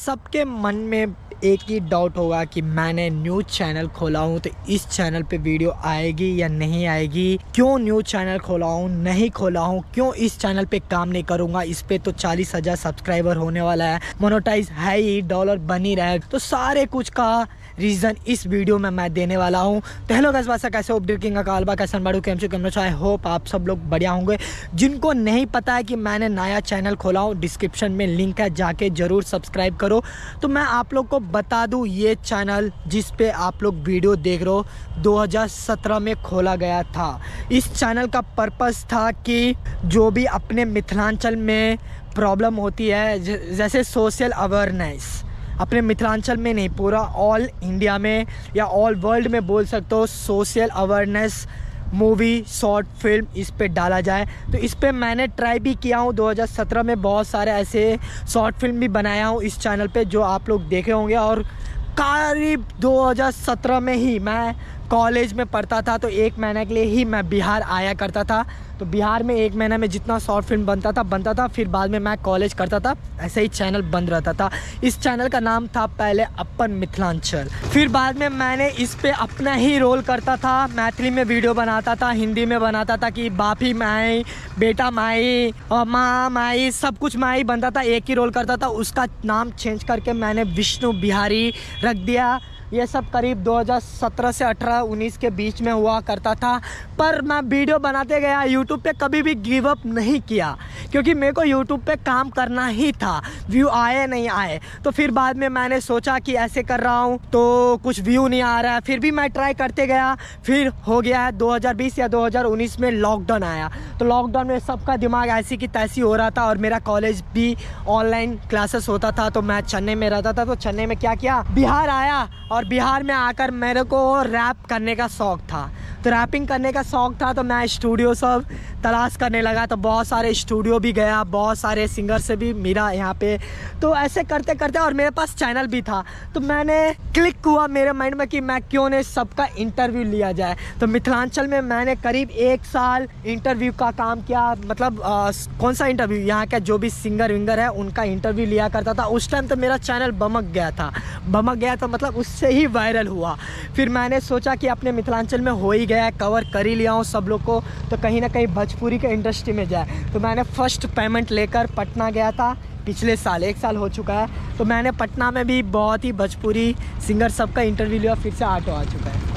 सबके मन में एक ही डाउट होगा कि मैंने न्यूज़ चैनल खोला हूँ तो इस चैनल पे वीडियो आएगी या नहीं आएगी, क्यों न्यूज़ चैनल खोला हूँ नहीं खोला हूँ, क्यों इस चैनल पे काम नहीं करूँगा, इस पे तो 40,000 सब्सक्राइबर होने वाला है, मोनेटाइज है ही, डॉलर बन ही रहा है। तो सारे कुछ का रीज़न इस वीडियो में मैं देने वाला हूँ। तो हेलो गाइस, वासा कैसे हो, किंग का कालबा कैसन बाड़ू केम छो, आई होप आप सब लोग बढ़िया होंगे। जिनको नहीं पता है कि मैंने नया चैनल खोला हूँ, डिस्क्रिप्शन में लिंक है, जाके ज़रूर सब्सक्राइब करो। तो मैं आप लोग को बता दूँ, ये चैनल जिस पे आप लोग वीडियो देख रहे हो 2017 में खोला गया था। इस चैनल का पर्पस था कि जो भी अपने मिथिलांचल में प्रॉब्लम होती है, जैसे सोशल अवेयरनेस, अपने मिथिलांचल में नहीं, पूरा ऑल इंडिया में या ऑल वर्ल्ड में बोल सकते हो, social awareness movie short film इस पे डाला जाए। तो इस पे मैंने ट्राई भी किया हूँ। 2017 में बहुत सारे ऐसे शॉर्ट फिल्म भी बनाया हूँ इस चैनल पे, जो आप लोग देखे होंगे। और करीब 2017 में ही मैं कॉलेज में पढ़ता था, तो 1 महीने के लिए ही मैं बिहार आया करता था। तो बिहार में 1 महीने में जितना शॉर्ट फिल्म बनता था, फिर बाद में मैं कॉलेज करता था, ऐसे ही चैनल बंद रहता था। इस चैनल का नाम था पहले अपन मिथिलांचल। फिर बाद में मैंने इस पे अपना ही रोल करता था, मैथिली में वीडियो बनाता था, हिंदी में बनाता था कि बापी माई, बेटा माई और माँ माई, सब कुछ माई बनता था, एक ही रोल करता था। उसका नाम चेंज करके मैंने विष्णु बिहारी रख दिया। ये सब करीब 2017 से 18-19 के बीच में हुआ करता था। पर मैं वीडियो बनाते गया, यूट्यूब पे कभी भी गिव अप नहीं किया, क्योंकि मेरे को यूट्यूब पे काम करना ही था। व्यू आए नहीं आए, तो फिर बाद में मैंने सोचा कि ऐसे कर रहा हूँ तो कुछ व्यू नहीं आ रहा है, फिर भी मैं ट्राई करते गया। फिर हो गया है 2020 या 2019 में लॉकडाउन आया। तो लॉकडाउन में सबका दिमाग ऐसी की तैसी हो रहा था, और मेरा कॉलेज भी ऑनलाइन क्लासेस होता था। तो मैं चेन्नई में रहता था, तो चेन्नई में क्या किया, बिहार आया। और बिहार में आकर मेरे को रैप करने का शौक़ था, तो रैपिंग करने का शौक़ था, तो मैं स्टूडियो सब तलाश करने लगा। तो बहुत सारे स्टूडियो भी गया, बहुत सारे सिंगर से भी मिला यहाँ पे। तो ऐसे करते करते, और मेरे पास चैनल भी था, तो मैंने क्लिक हुआ मेरे माइंड में कि मैं क्यों नहीं सबका इंटरव्यू लिया जाए। तो मिथिलांचल में मैंने करीब 1 साल इंटरव्यू का काम किया। मतलब कौन सा इंटरव्यू, यहाँ के जो भी सिंगर विंगर है उनका इंटरव्यू लिया करता था। उस टाइम तो मेरा चैनल बमक गया था, मतलब उससे ही वायरल हुआ। फिर मैंने सोचा कि अपने मिथिलांचल में हो ही गया, कवर कर ही लिया हूँ सब लोग को, तो कहीं ना कहीं भोजपुरी के इंडस्ट्री में जाए। तो मैंने फर्स्ट पेमेंट लेकर पटना गया था पिछले साल, 1 साल हो चुका है। तो मैंने पटना में भी बहुत ही भोजपुरी सिंगर सबका इंटरव्यू लिया। फिर से ऑटो आ चुका है।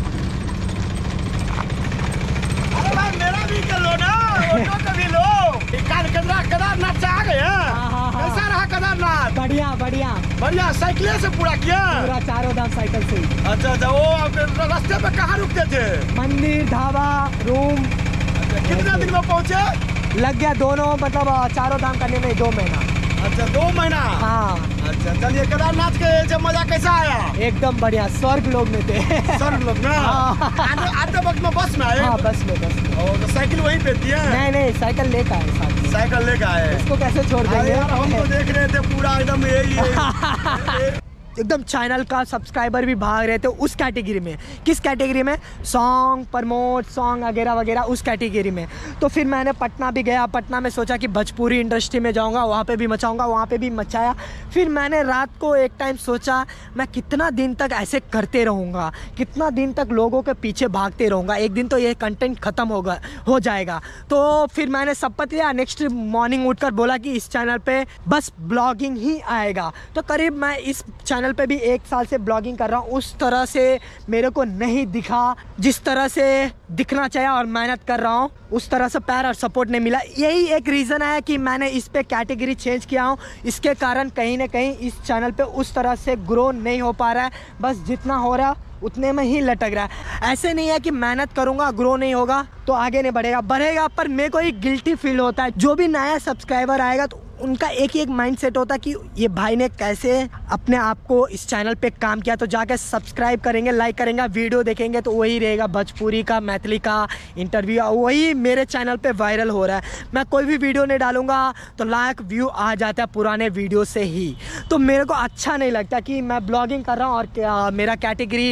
अरे भाई मेरा भी कर लो ना, ऑटो का भी लो। केदारनाथ से आ गए हैं। कैसा रहा केदारनाथ? बढ़िया बढ़िया बढ़िया। साइकिल से पूरा किया? पूरा चारों धाम साइकिल से। अच्छा, वो रास्ते पे कहाँ रुकते थे? मंदिर, ढाबा, रूम। कितने दिन में पहुँचे? लग गया दोनों, मतलब चारों धाम करने में 2 महीना। अच्छा, 2 महीना। हाँ। अच्छा, चलिए, केदारनाथ के जब मजा कैसा आया? एकदम बढ़िया, स्वर्ग लोग में थे। स्वर्ग लोग ना? आते वक्त में बस में आए? हाँ, बस में। और तो साइकिल वहीं पे थी? नहीं, साइकिल लेकर आए साथ। साइकिल लेकर आए? इसको कैसे छोड़ देंगे यार, हम तो देख रहे थे पूरा एकदम यही एकदम चैनल का सब्सक्राइबर भी भाग रहे थे उस कैटेगरी में। किस कैटेगरी में? सॉन्ग प्रमोट, सॉन्ग वगैरह वगैरह, उस कैटेगरी में। तो फिर मैंने पटना भी गया। पटना में सोचा कि भोजपुरी इंडस्ट्री में जाऊंगा, वहाँ पे भी मचाऊंगा, वहाँ पे भी मचाया। फिर मैंने रात को एक टाइम सोचा, मैं कितना दिन तक ऐसे करते रहूँगा, कितना दिन तक लोगों के पीछे भागते रहूँगा, एक दिन तो ये कंटेंट ख़त्म हो जाएगा। तो फिर मैंने शपथ लिया, नेक्स्ट मॉर्निंग उठकर बोला कि इस चैनल पे बस ब्लॉगिंग ही आएगा। तो करीब मैं इस चैनल पे भी 1 साल से ब्लॉगिंग कर रहा हूँ। उस तरह से मेरे को नहीं दिखा, जिस तरह से दिखना चाहिए, और मेहनत कर रहा हूँ उस तरह से प्यार और सपोर्ट नहीं मिला। यही एक रीज़न है कि मैंने इस पे कैटेगरी चेंज किया हूँ। इसके कारण कहीं ना कहीं इस चैनल पे उस तरह से ग्रो नहीं हो पा रहा है, बस जितना हो रहा उतने में ही लटक रहा है। ऐसे नहीं है कि मेहनत करूँगा ग्रो नहीं होगा तो आगे नहीं बढ़ेगा, पर मेरे को एक गिल्टी फील होता है। जो भी नया सब्सक्राइबर आएगा तो उनका एक ही एक माइंडसेट होता है कि ये भाई ने कैसे अपने आप को इस चैनल पे काम किया। तो जाके सब्सक्राइब करेंगे, लाइक करेंगे, वीडियो देखेंगे, तो वही रहेगा भोजपुरी का, मैथिली का इंटरव्यू, वही मेरे चैनल पे वायरल हो रहा है। मैं कोई भी वीडियो नहीं डालूंगा तो लाख व्यू आ जाता है पुराने वीडियो से ही। तो मेरे को अच्छा नहीं लगता कि मैं ब्लॉगिंग कर रहा हूँ और मेरा कैटेगरी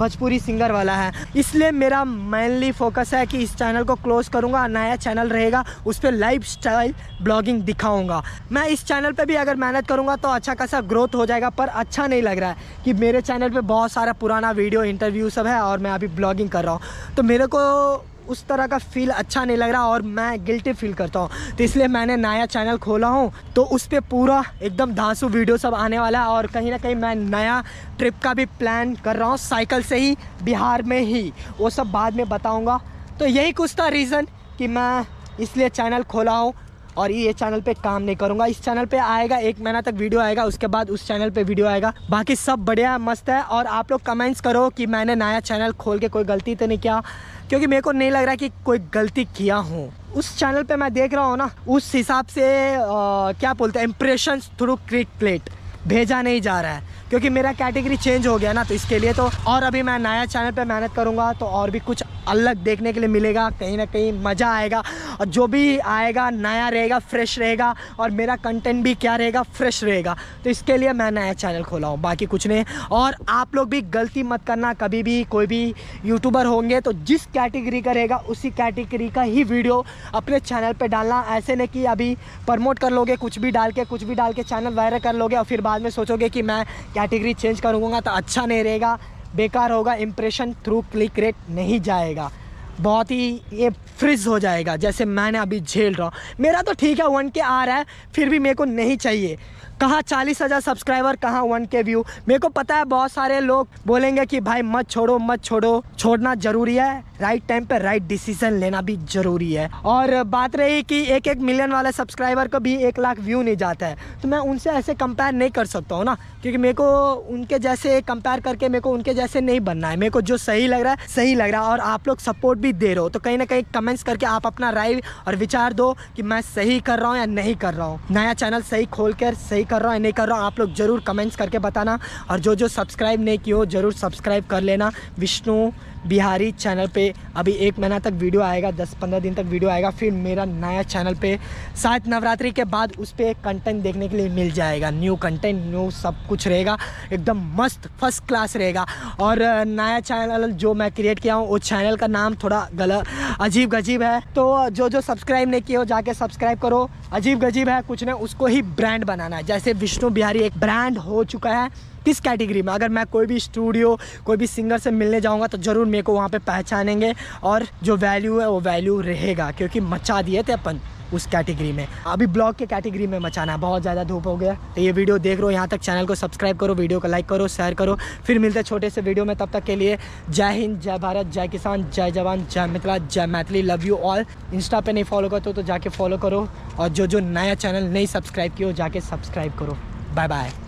भोजपुरी सिंगर वाला है, इसलिए मेरा मेनली फोकस है कि इस चैनल को क्लोज करूँगा। नया चैनल रहेगा, उस पर लाइफ स्टाइल ब्लॉगिंग दिखाऊँगा। मैं इस चैनल पे भी अगर मेहनत करूँगा तो अच्छा खासा ग्रोथ हो जाएगा, पर अच्छा नहीं लग रहा है कि मेरे चैनल पे बहुत सारा पुराना वीडियो इंटरव्यू सब है और मैं अभी ब्लॉगिंग कर रहा हूँ, तो मेरे को उस तरह का फील अच्छा नहीं लग रहा और मैं गिल्टी फील करता हूँ। तो इसलिए मैंने नया चैनल खोला हूँ, तो उस पर पूरा एकदम धांसू वीडियो सब आने वाला है। और कहीं ना कहीं मैं नया ट्रिप का भी प्लान कर रहा हूँ, साइकिल से ही, बिहार में ही, वो सब बाद में बताऊँगा। तो यही कुछ था रीज़न कि मैं इसलिए चैनल खोला हूँ और ये चैनल पे काम नहीं करूँगा। इस चैनल पे आएगा 1 महीना तक वीडियो आएगा, उसके बाद उस चैनल पे वीडियो आएगा। बाकी सब बढ़िया मस्त है। और आप लोग कमेंट्स करो कि मैंने नया चैनल खोल के कोई गलती तो नहीं किया, क्योंकि मेरे को नहीं लग रहा कि कोई गलती किया हूँ। उस चैनल पे मैं देख रहा हूँ ना, उस हिसाब से क्या बोलते हैं, इम्प्रेशंस थ्रू क्लिकबेट भेजा नहीं जा रहा है, क्योंकि मेरा कैटेगरी चेंज हो गया ना, तो इसके लिए तो और अभी मैं नया चैनल पे मेहनत करूँगा तो और भी कुछ अलग देखने के लिए मिलेगा, कहीं ना कहीं मज़ा आएगा। और जो भी आएगा नया रहेगा, फ्रेश रहेगा, और मेरा कंटेंट भी क्या रहेगा, फ्रेश रहेगा। तो इसके लिए मैं नया चैनल खोला हूँ, बाकी कुछ नहीं। और आप लोग भी गलती मत करना, कभी भी कोई भी यूट्यूबर होंगे तो जिस कैटेगरी का रहेगा उसी कैटेगरी का ही वीडियो अपने चैनल पर डालना। ऐसे नहीं कि अभी प्रमोट कर लोगे कुछ भी डाल के चैनल वायरल कर लोगे और फिर बाद में सोचोगे कि मैं कैटेगरी चेंज करूँगा, तो अच्छा नहीं रहेगा, बेकार होगा, इंप्रेशन थ्रू क्लिक रेट नहीं जाएगा, बहुत ही ये फ्रिज हो जाएगा, जैसे मैंने अभी झेल रहा हूँ। मेरा तो ठीक है 1K आ रहा है, फिर भी मेरे को नहीं चाहिए। कहाँ 40,000 सब्सक्राइबर, कहाँ 1K व्यू। मेरे को पता है बहुत सारे लोग बोलेंगे कि भाई मत छोड़ो, छोड़ना ज़रूरी है, राइट टाइम पे राइट डिसीजन लेना भी ज़रूरी है। और बात रही कि 1 मिलियन वाले सब्सक्राइबर को भी 1 लाख व्यू नहीं जाता है, तो मैं उनसे ऐसे कंपेयर नहीं कर सकता हूँ ना, क्योंकि मेरे को उनके जैसे कंपेयर करके मेरे को उनके जैसे नहीं बनना है। मेरे को जो सही लग रहा है सही लग रहा है, और आप लोग सपोर्ट भी दे रहे हो, तो कहीं ना कहीं कमेंट्स करके आप अपना राय और विचार दो कि मैं सही कर रहा हूँ या नहीं कर रहा हूँ, नया चैनल सही खोल कर सही कर रहा हूँ या नहीं कर रहा हूँ। आप लोग ज़रूर कमेंट्स करके बताना, और जो सब्सक्राइब नहीं किए हो ज़रूर सब्सक्राइब कर लेना। विष्णु बिहारी चैनल पे अभी 1 महीना तक वीडियो आएगा, 10-15 दिन तक वीडियो आएगा, फिर मेरा नया चैनल पे शायद नवरात्रि के बाद उस पर कंटेंट देखने के लिए मिल जाएगा, न्यू कंटेंट, न्यू सब कुछ रहेगा, एकदम मस्त फर्स्ट क्लास रहेगा। और नया चैनल जो मैं क्रिएट किया हूँ, वो चैनल का नाम थोड़ा गलत अजीब गजीब है, तो जो सब्सक्राइब नहीं किए हो जाके सब्सक्राइब करो। अजीब गजीब है कुछ नहीं, उसको ही ब्रांड बनाना है। जैसे विष्णु बिहारी एक ब्रांड हो चुका है, किस कैटेगरी में, अगर मैं कोई भी स्टूडियो कोई भी सिंगर से मिलने जाऊंगा तो ज़रूर मेरे को वहाँ पे पहचानेंगे, और जो वैल्यू है वो वैल्यू रहेगा, क्योंकि मचा दिए थे अपन उस कैटेगरी में। अभी ब्लॉग के कैटेगरी में मचाना है, बहुत ज़्यादा धूप हो गया। तो ये वीडियो देख रहे हो यहाँ तक, चैनल को सब्सक्राइब करो, वीडियो को लाइक करो, शेयर करो। फिर मिलते हैं छोटे से वीडियो में, तब तक के लिए जय हिंद, जय भारत, जय किसान, जय जवान, जय मिथिला, जय Maithili, love you all. Insta पे नहीं फॉलो करते तो जाके फॉलो करो, और जो नया चैनल नहीं सब्सक्राइब किया हो जाके सब्सक्राइब करो। Bye bye.